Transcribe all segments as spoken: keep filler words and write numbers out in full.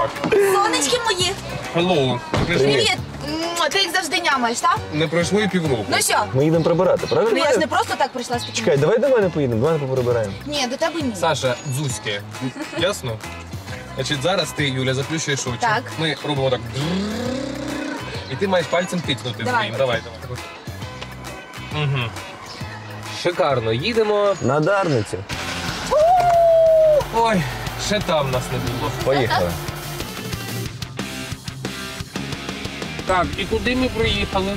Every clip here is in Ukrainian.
так. Сонечки мої. Hello. Привіт. М, Ти їх завжди нямаєш, так? Не пройшло і півроку. Ну що? Ми їдемо прибирати, правильно? Ну я ж не просто так прийшла з Чекай, давай до мене поїдемо, давай поприбираємо. Ні, до тебе ні. Саша, дзузьке. Ясно? Значить, зараз ти, Юля, заплющуєш очі. Так. Ми робимо так. І ти маєш пальцем тикнути. Давай. Давай, давай. давай. Угу. Шикарно. Їдемо. На Дарницю. Ой, ще там нас не було. Поїхали. Так, і куди ми приїхали?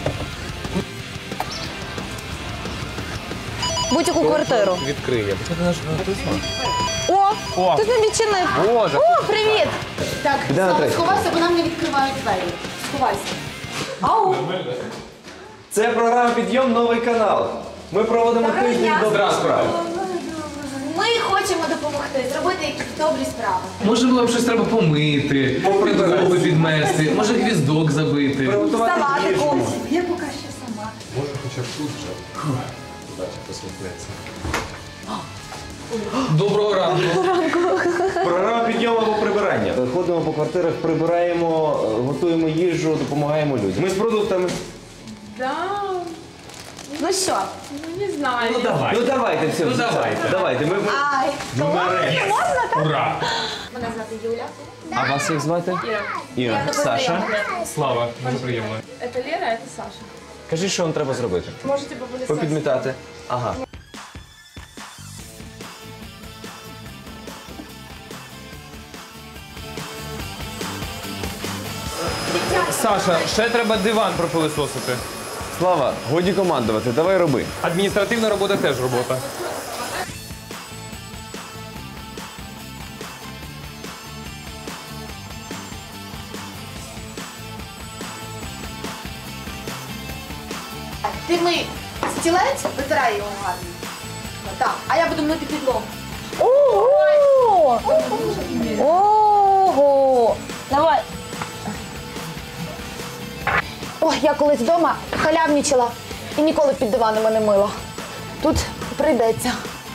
Будь-яку квартиру. Відкриємо. Це наш О, О. ти не відчинив. Боже. О, привіт. Так, Іде на третій. сховайся, бо нам не відкривають двері. Сховайся. Ау. Це програма «Підйом. Новий канал». Ми проводимо Доброго тиждень дня. добрих справ. Ми хочемо допомогти, зробити якісь добрі справи. Може, було б щось треба помити, підлогу підмести, може гвіздок забити. Салатику. Я поки що сама. Може, хоча б тут вже. Удача посміхнеться. Доброго ранку. Програма «Підйом» або прибирання. Ходимо по квартирах, прибираємо, готуємо їжу, допомагаємо людям. Ми з продуктами. Да, Ну що? ну не знаю. Давай. Ну давайте все. Ну, давайте. Давайте. Ми, ми... Ай, Нарешті. можна так? Ура! Мене звати Юля. А вас як звати? Ира, Іра. Саша. Слава, дуже приємно. это Лера, это Саша. Кажи, що вам треба зробити? Можете попылесосить. Попідмітати. Ага. Саша, ще треба диван пропилисосити. Слава, годі командувати, давай роби. Адміністративна робота теж робота. Ти мий стілець, витирай його гарно. Так, а я буду мити підлогу. Ого! Ого! Давай. Ой, я колись вдома халявнічила і ніколи під диванами не мила. Тут прийдеться.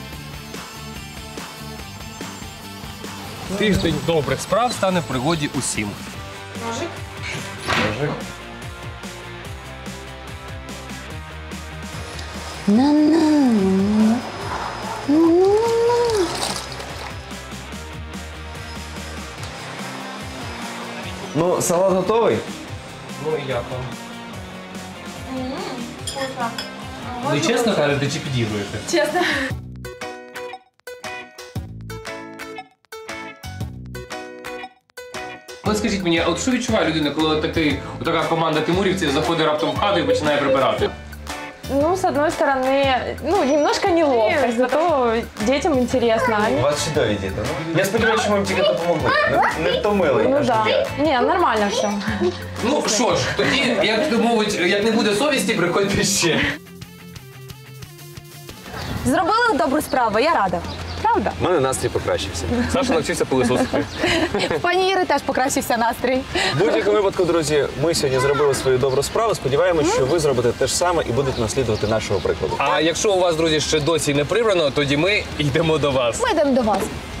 Тиждень добрих справ стане в пригоді усім. Ножик. Ну, салат готовий? Ну і як вам? Ви чесно кажете чи підігруєте? Честно. От скажіть мені, а от що відчуває людина, коли такий, така команда тимурівців заходить раптом в хату і починає прибирати? Ну, с одной стороны, ну, немножко неловко, зато детям интересно. У Они... вас чудові діти. Ну, я сподіваюся, що ми їм тільки допомогли. Не, не втомили, Ну аж да. я. Не, нормально все. Ну що ж, тоді, як то мовить, як не буде совісті, приходьте ще. Зробили добру справу, я рада. Правда? У мене настрій покращився. Саша навчився пилисосити. В пані Іри теж покращився настрій. В будь-якому випадку, друзі, ми сьогодні зробили свою добру справу. Сподіваємось, що ви зробите те ж саме і будете наслідувати нашого прикладу. А якщо у вас, друзі, ще досі не прибрано, тоді ми йдемо до вас. Ми йдемо до вас.